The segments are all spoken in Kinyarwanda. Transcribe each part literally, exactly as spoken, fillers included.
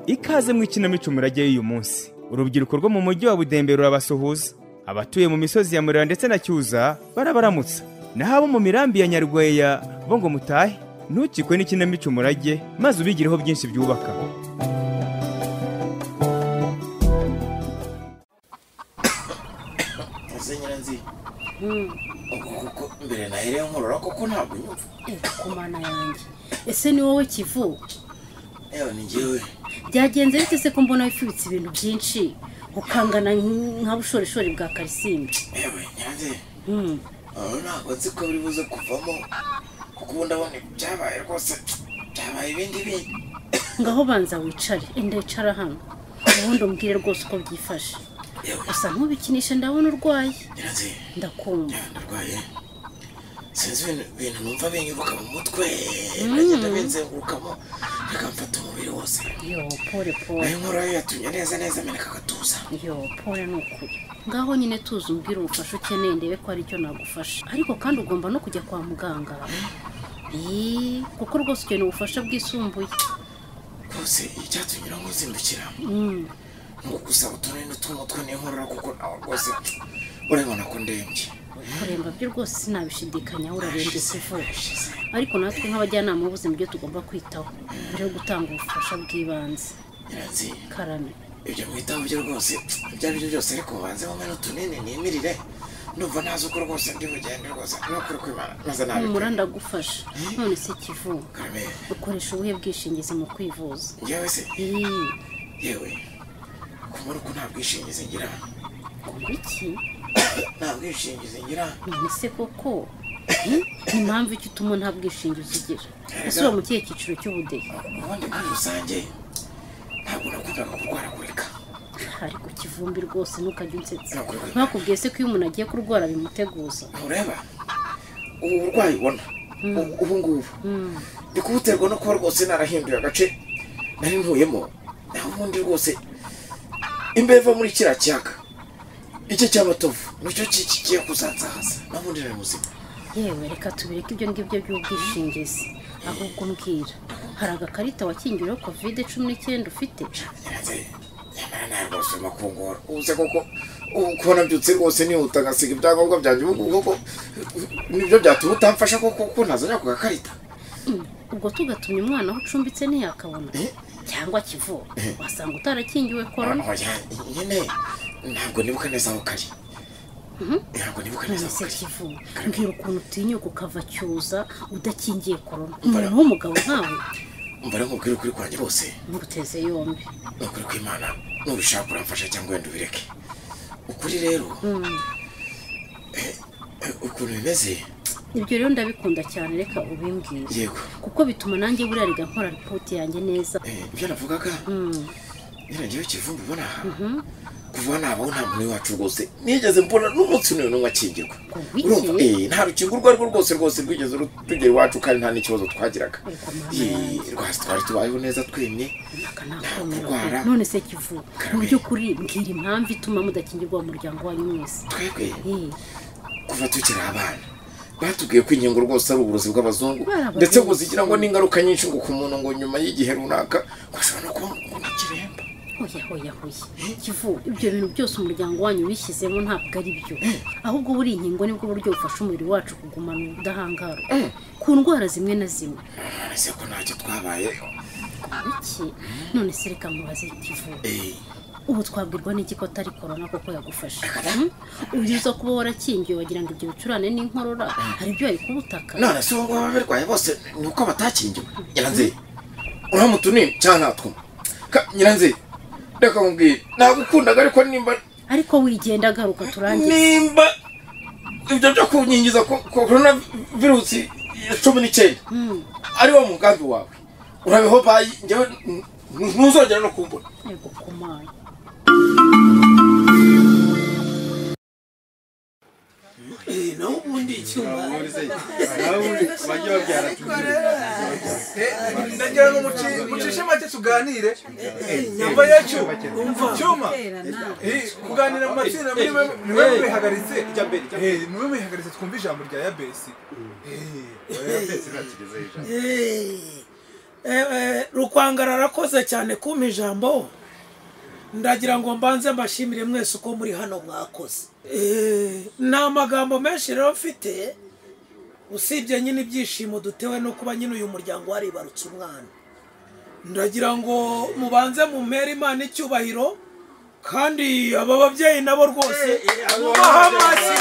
Ikaze mu Ikinamico Umurage y'uyu munsi. Urubyiruko rwo mu mujyi wa Budembe rurabasuhuza. Abatuye mu misozi ya Murera ndetse na Cyuza barabaramutsa. Naho abo mu mirambi ya Nyarweya bo ngo mutahe. Ntukikwe n'Ikinamico Umurage maze ubigireho byinshi byubaka. Nyiranzi kuko mbere nahere nkorora koko ntabwo nyumva kumana yanjye ese ni wowe Kivu ewe ni jewe byagenze bite se ko mbona wifubitse ibintu byinshi ukangana nka bushorishori bwa karisimbi ewe nyanze mm aho ntabwo nzi ko biri buze kuvamo kuko ndabona byabaye rwose byabaye ibindi bindi ngaho banza wicare endecara hano ubundi umbwire rwose uko byifashe usa nkubikinisha ndabona urwaye ndakumva ndarwaye sinzi ibintu numva binyuruka mu mutwe nagenda benzengurukamo bikamfata umubiri wose yo pole pole ayo nkora yatumye neza neza meneka agatuza yo pole nukuri ngaho nyine tuzi umbwire ubufasha ukeneye ndebe ko ari cyo nagufasha ariko kandi ugomba no kujya kwa muganga eh kuko rwose ukeneye ubufasha bwisumbuye rwose icyatunyura nkuzindukira Nukusaba utunene tw'umutwe n'inkorora kuko nawe rwose urabona ko ndembye kuremba byo rwose sinabishidikanya urarembye Kivu ariko natwe nk'abajyanama b'ubuzima byo tugomba kwitaho mbere yo gutanga ubufasha bw'ibanze Nyiranzi karame ibyo mwitaho byo rwose ibyo byo byose ariko banze mu meno tunene nimirire numva nazo ko rwose ndi bugende rwose nakuri kwimana maze nabi umuranda gufasha none se Kivu karame ukoresha ubuhe bwishingizi mu kwivuza yewe se yewe kumara uko nta bwishingizi ngira iki nta bwishingizi ngira none se koko ni mpamvu iki utuma nta bwishingizi ugira ese uba mu kihe cyiciro cy'ubudehe ubundi muri rusange ntabwo nakundaga kurwaragurika ariko Kivumbi rwose ntukajya unsetsa bakubwiye se ko iyo umuntu agiye kurwara bimuteguza ureba ubu burwayi ubona ubu ngubu ndi kubuterwa no kuba rwose narahinduye agace nari ntuyemo naho ubundi rwose imbeva muri kira cyaka icyo cy'amatovu nicyo kikiye kuzanzahaza nabundi nari muzima yewe reka tubireke ibyo ngibyo by'ubwishingizi ahubwo mbwira hari agakarita wakingiyeho covid cumi n'icyenda ufite nyamara nawe rwose makungora uze koko kubona byutse rwose nihuta ngasiga ibyangombwa byanjye ubu koko nibyo byatuma utamfasha koko ko ntazajya ku gakarita ubwo tugatumye umwana aho ucumbitse ntiyakabona cyangwa Kivu wasanga utarakingiwe corona nyine ntabwo nibuka neza aho kari ntabwo nibuka neza aho kari Kivu mbwira ukuntu utinyuka ukava Cyuza udakingiye corona umuntu w'umugabo nkawe mbara nkubwira ukuri kwanjye bose nguteze yombi ukuri kw'Imana nubishaka uramfasha cyangwa wenda ubireke ukuri rero ukuntu bimeze ibyo rero ndabikunda cyane reka ubimbwire yego kuko bituma nanjye burariga nkora report yanjye neza ibyo navugaga ngiye Kivumbi ubona kuva nabo nta muntu wacu rwose nigeze mbona n'umunsi n'uyu n'umwe akingirwa urumva eh nta rukingo rwo rwo rwose rwose rwigeze rutugera iwacu kandi nta n'ikibazo twagiraga rwose twari tubayeho neza twemye nakarwara none se Kivu mu by'ukuri mbwira impamvu ituma mudakingirwa mu muryango wanyu mwese twebwe kuva tukiri abana batubwiye ko inkingo rwose ari uburozi bw'abazungu ndetse ngo zigira ngo n'ingaruka nyinshi ngo ku muntu ngo nyuma y'igihe runaka bashobora no kuba mu kiremba oya oya oya Kivu ibyo bintu byose umuryango wanyu wishyizemo ntabwo ari byo ahubwo buri inkingo nibwo buryo bufasha umubiri wacu kugumana ubudahangarwa ku ndwara zimwe na zimwe none se ko ntacyo twabaye iki none se reka mubaze Kivu ubu twabwirwa n'iki ko atari corona koko yagufasha uriza kuba warakingiye wagira ngo ibyo bicurane n'inkorora hari ibyo ari kubutaka none se ngo baberwaye bose nuko batakingiwe Nyiranzi uramutunini cyane natwo Nyiranzi reka nkubwire nagukundaga ariko nimba ariko wigenda garuka turangize nimba ibyo byo kunkingiza corona virusi ya cumi n'icyenda ari wo mugambi wawe urabeho bayi njyewe ntuzongera no kumbona yego kumana eh no ubundi icyuma nawe bajya babyara ndagira ngo mucishe make tuganire nyamba yacu cyuma kuganira mu matsinda niwe bihagaritse eh niwe bihagaritse twumva ijambo rya Yabesi eh Yabesi nakigeze ijambo Rukwangara arakoze cyane kumpa ijambo ndagira ngo mbanze mbashimire mwese uko muri hano mwakoze nta magambo menshi rero mfite usibye nyine ibyishimo dutewe no kuba nyine uyu muryango waribarutse umwana ndagira ngo mubanze mu mpera Imana icyubahiro kandi aba babyeyi nabo rwose mubaha amashyi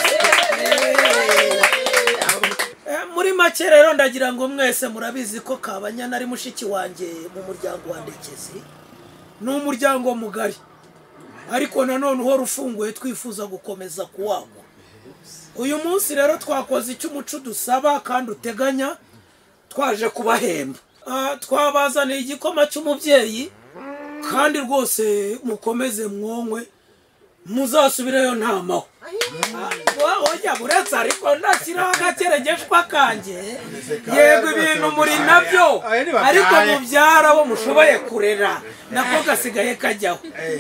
muri make rero ndagira ngo mwese murabizi ko Kabanyana ari mushiki wanjye mu muryango wa Ndekezi ni umuryango mugari ariko nanone uhora ufunguye twifuza gukomeza kuwagwa uyu munsi rero twakoze icyo umuco dusaba kandi uteganya twaje kubahemba twabazaniye igikoma cy'umubyeyi kandi rwose mukomeze mwonywe muzasubireyo nta maho wajya buretse ariko ndashyiraho agakerengeshwa kanjye yego ibintu muri nabyo ariko mubyara bo mushoboye kurera nako gasigaye kajyaho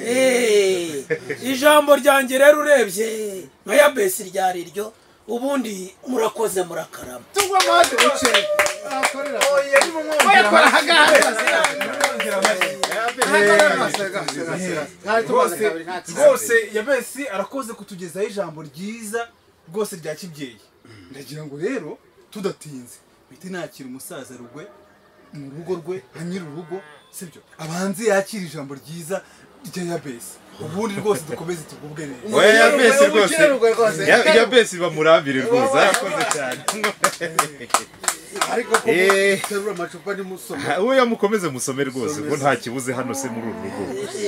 ijambo ryanjye rero urebye nka ya besi ryari ryo ubundi murakoze murakarama tugwa maze uce akorera oye ni mumwe yakora rwose yabesi arakoze kutugezaho ijambo ryiza rwose rya kibyeyi ndagira ngo rero tudatinze bite nakira umusaza rugwe mu rugo rwe nka nyiri urugo sibyo abanze yakira ijambo ryiza rya yabesi ubundi rwose dukomeze tugubwe neza oya yabesi rwose yabesi bamurambire rwose arakoze cyane ariko ko terura amacupa ni musome oya mukomeze musome rwose ko nta kibuze hano se muri uru rugo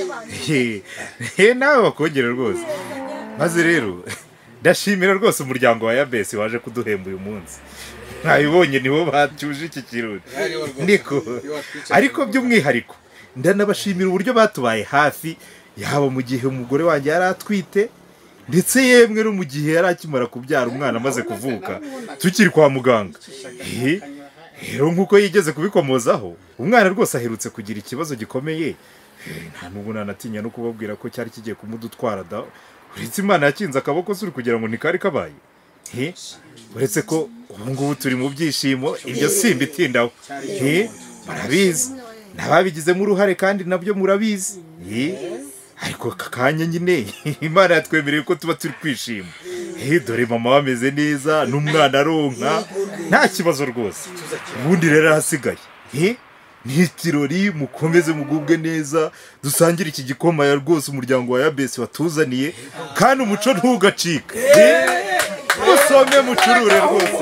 he nawe bakongera rwose maze rero ndashimira rwose umuryango wa yabesi waje kuduhemba uyu munsi ntabibonye nibo bacyuje iki kirori niko ariko by'umwihariko ndanabashimira uburyo batubaye hafi yaba mu gihe umugore wanjye yari atwite ndetse yemwe no mu gihe yari akimara kubyara umwana amaze kuvuka tukiri kwa muganga rero nk'uko yigeze kubikomozaho umwana rwose aherutse kugira ikibazo gikomeye nta n'ubu nanatinya no kubabwira ko cyari kigiye kumudutwara da uretse Imana yakinze akaboko suri kugira ngo ntikari kabaye uretse ko ubu ngubu turi mu byishimo ibyo simba itindaho barabizi nababigizemo uruhare kandi nabyo murabizi ariko kakanya nyine Imana yatwemereye ko tuba turi kwishima dore mama bameze neza n'umwana aronka nta kibazo rwose ubundi rero hasigaye ni ikirori mukomeze mugubwe neza dusangire iki gikoma ya rwose umuryango wa yabesi watuzaniye kandi umuco ntugacika musome mucurure rwose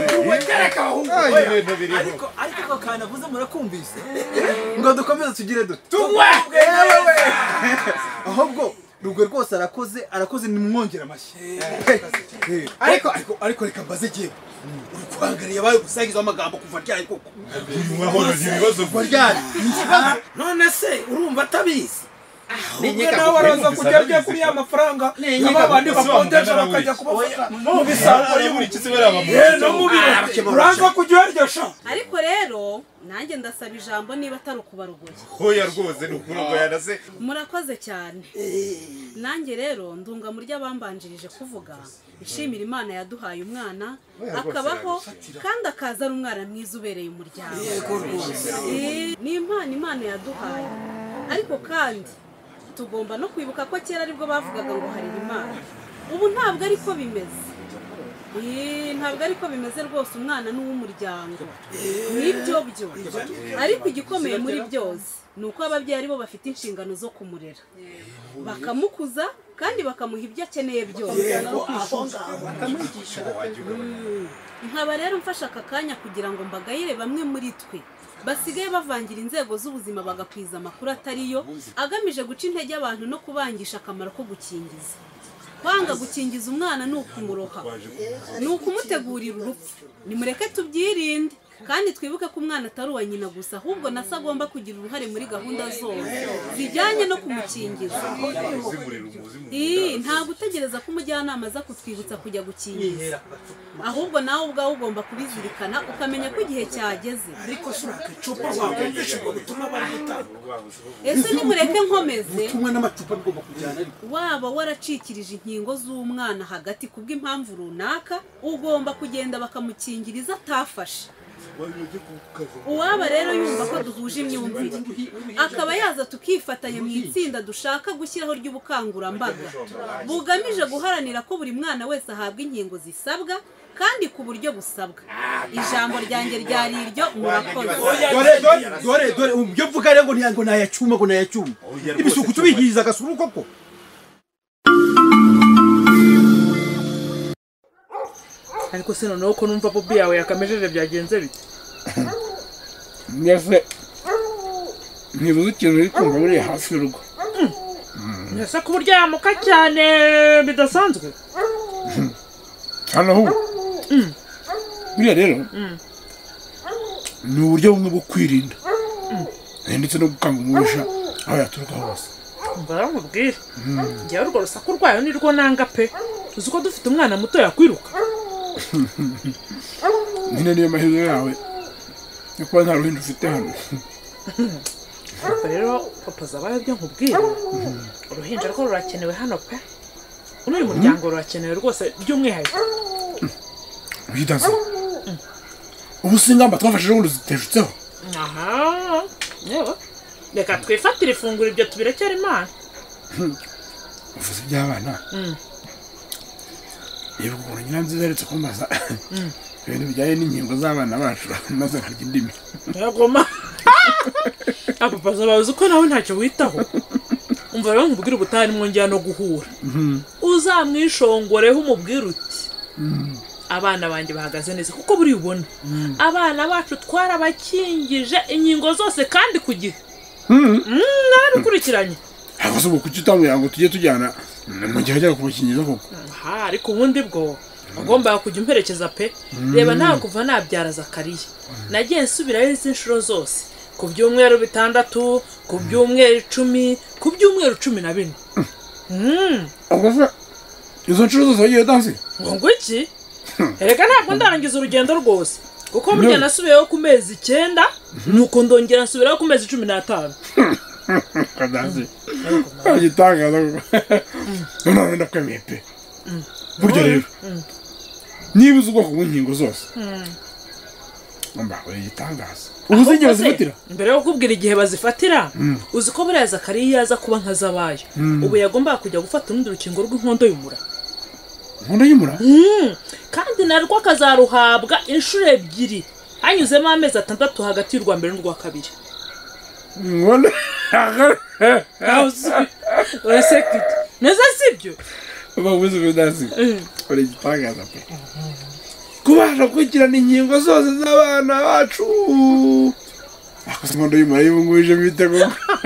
ariko ariko kanavuze murakumvise ngo dukomeze tugire dute tugubwe ahubwo rugwe rwose arakoze arakoze nimwongera amashyi ariko ariko ariko reka mbaze giye urukwangariye bayo gusangiza amagambo kuva ryari koko mwahora ibibazo kuva ryari none se urumva atabizi ubwo nawe araza kujya ajya kuri ya mafaranga y'abandi bakodesha bakajya kubafasha mu bisanzwe no mu biro uraza kujya uyaryosha ariko rero nanjye ndasaba ijambo niba atari ukubarugoye hoya rwose ni ukurogoya na se murakoze cyane nanjye rero ndunga muri abambanjirije kuvuga ishimira Imana yaduhaye umwana akabaho kandi akaza ari umwana mwiza ubereye umuryango ni impano Imana yaduhaye ariko kandi tugomba no kwibuka ko kera aribwo bavugaga ngo hari Imana ubu ntabwo ariko bimeze ntabwo ariko bimeze rwose umwana n'uw'umuryango nibyo byo ariko igikomeye muri byose ni uko ababyeyi aribo bafite inshingano zo kumurera bakamukuza kandi bakamuha ibyo akeneye byose nkaba rero mfasha aka kanya kugira ngo mbagayire bamwe muri twe basigaye bavangira inzego z'ubuzima bagakwiza amakuru atariyo agamije guca intege abantu no kubangisha akamaro ko gukingiza kwanga gukingiza umwana ni ukumuroha ni ukumutegurira urupfu nimureke tubyirinde kandi twibuke ko umwana atari uwa nyina gusa ahubwo na se agomba kugira uruhare muri gahunda zose zijyanye no kumukingiza nta gutegereza ko umujyanama aza kutwibutsa kujya gukingiza ahubwo nawe ubwawe ugomba kubizirikana ukamenya ko igihe cyageze ariko suraka icupa wakumvisha ubwo butumwa bari gutanga ese nimureke nkomeze kumwe n'amacupa bigomba kujyana waba waracikirije inkingo z'umwana hagati kubw'impamvu runaka ugomba kugenda bakamukingiriza atafashe uwaba rero yumva ko duhuje imyumvire akaba yaza tukifatanya mu itsinda dushaka gushyiraho ry'ubukangurambaga bugamije guharanira ko buri mwana wese ahabwa inkingo zisabwa kandi ku buryo busabwa. Ijambo ryanjye ryari iryo murakoze. dore dore dore dore umyo vuga rero ngo nayacuma ngo nayacuma ibisuku tubihiriza gasuru koko. ariko se noneho ko numva bobi yawe yakamejeje byagenze bite? Nese nibuze ikintu uri kumva muri hafi y'urugo. Nese ku buryo yamuka cyane bidasanzwe. Hano hu buriya rero ni uburyo bumwe bwo kwirinda ndetse no gukanga umurisha aho yaturuka hose. mbara nkubwire njyewe urwo rusaku rwayo ni rwo nanga pe. uzi ko dufite umwana muto yakwiruka. nyine niyo mahirwe yawe yo kuba nta ruhinja ufite hano. rero papa zabaye byo nkubwire uruhinja rwo rurakenewe hano pe. uno uyu muryango rurakenewe rwose by'umwihariko. Bidaze ubu singamba twafashije ngo zitejutseho. aha yewe reka twifatire ifunguro ibyo tubirekera Imana. uvuze iby'abana yewe ukuntu nyiranziza yaretse kumbaza ibintu bijyanye n'inkingo z'abana bacu maze nkarya indimi. yagoma abo papa bavuze ko nawe ntacyo witaho. umva rero nkubwire ubutari mwongera no guhura uzamwishongoreho umubwire uti abana banjye bahagaze neza kuko buri ubona abana bacu twarabakingije inkingo zose kandi ku gihe. narabikurikiranye. Hakoze ubu kuki utamubwira ngo tujye tujyana mu gihe ajya kubakingiza koko. aha ariko ubundi bwo agomba kujya umperekeza pe. reba ntawe kuva nabyara Zakariya nagiye nsubirayo izi nshuro zose ku byumweru bitandatu ku byumweru icumi ku byumweru cumi na bine. ubwo izo nshuro zose wagiye danse ngo ngo iki erega ntabwo ndarangiza urugendo rwose kuko burya nasubiyeho ku mezi icyenda nuko ndongera nsubiraho ku mezi cumi n'atanu. kadanze agitangaza none ndakwemeye pe. burya rero niba uzi ubwoko bw'inkingo zose mba uri igitangaza. ubu zigera zifatira mbere yo kubwira igihe bazifatira uzi ko buriya Zakariya yaza kuba nka Zabayo ubu yagombaga kujya gufata urundi rukingo rw'inkondo y'umura. inkondo y'umura kandi narwo akazaruhabwa inshuro ebyiri hanyuzemo amezi atandatu hagati y'urwa mbere n'urwa kabiri. ngone uraseka neza sibyo? bavuze ko danse uri igitangaza pe. kubasha gukurikirana inkingo zose z'abana bacu. akoze inkondo y'umura y'ubunguje mu bitego.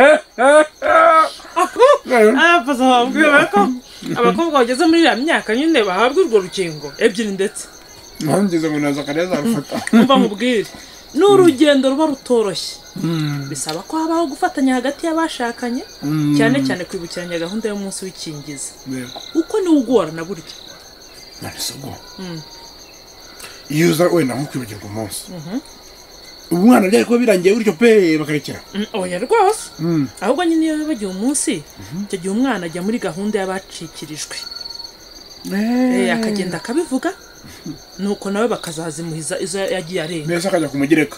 abapaza babwira ko abakobwa bageze muri ya myaka nyine bahabwa urwo rukingo ebyiri ndetse. nangeze ngo naza Zakariya azarufata. umva mubwire ni urugendo ruba rutoroshye. bisaba ko habaho gufatanya hagati y'abashakanye cyane cyane kwibukiranya gahunda y'umunsi w'ikingiza uko niwo ugorana burya. nabisabwo iyo uza wenda nko kwibagirwa umunsi umwana byari kuba birangiye gutyo pe bakarekera. oya rwose ahubwo nyine iyo bagiye umunsi icyo gihe umwana ajya muri gahunda y'abacikirijwe akagenda akabivuga nuko nawe bakazazimuhiza izo yagiye arenga mbese akajya kumugereka.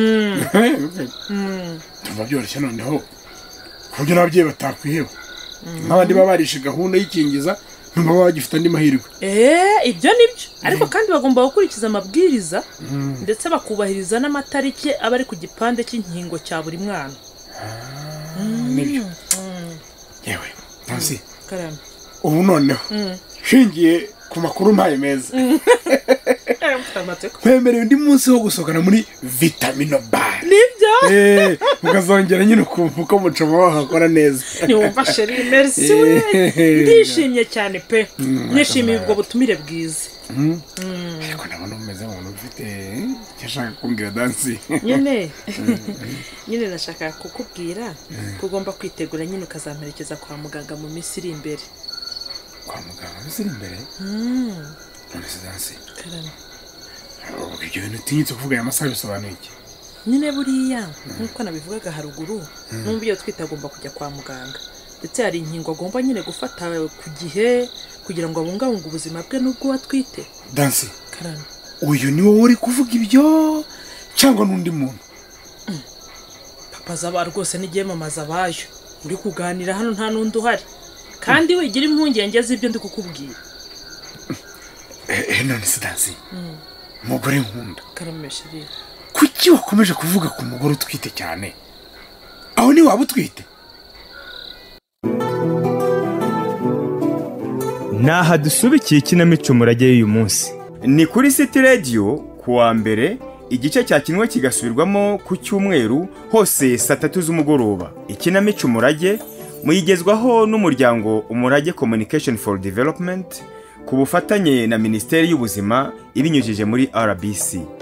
tuba byoroshye noneho ku buryo n'ababyeyi batakwiheba nk'abandi baba barishe gahunda y'ikingiza ntumva baba bagifite andi mahirwe. eee ibyo nibyo ariko kandi bagomba gukurikiza amabwiriza ndetse bakubahiriza n'amatariki aba ari ku gipande cy'inkingo cya buri mwana. nibyo yewe ntazi karame ubu noneho shingiye ku makuru mpaye meza kwemerera undi munsi wo gusohokana muri vitamino bar. nibyo mukazongera nyine ukumva uko mucoma wahakora neza. niwumva sheri merci we ndishimye cyane pe. nishimiye ubwo butumire bwiza. ariko ndabona umeze nk'umuntu ufite icyo ashaka kumbwira dansi. nyine nyine nashaka kukubwira ko ugomba kwitegura nyine ukazamperekeza kwa muganga mu minsi iri imbere. kwa muganga minsi iri imbere? none se dansi karame ibyo bintu utinyitse kuvuga aya masaha bisobanuye iki? nyine buriya nk'uko nabivugaga haruguru n'umva iyo twita agomba kujya kwa muganga ndetse hari inkingo agomba nyine gufata ku gihe kugira ngo abungabunge ubuzima bwe n'ubwo watwite. dansi karame uyu ni wowe uri kuvuga ibyo cyangwa n'undi muntu. papa zaba rwose n'igihe mama zabayo uri kuganira hano nta n'undi uhari kandi wigira impungenge z'ibyo ndi kukubwira. Eh none se Dansi umugore nkunda karamesheri kuki wakomeje kuvuga ku mugore utwite cyane aho ni waba utwite? Naha dusubikiye ikinamico umurage y'uyu munsi. Ni kuri City Radio kuwa mbere igice cyakinwe kigasubirwamo ku cyumweru hose saa tatu z'umugoroba. Ikinamico umurage muyigezwaho n'umuryango Umurage Communication for Development ku bufatanye na Minisiteri y'Ubuzima ibinyujije muri R B C.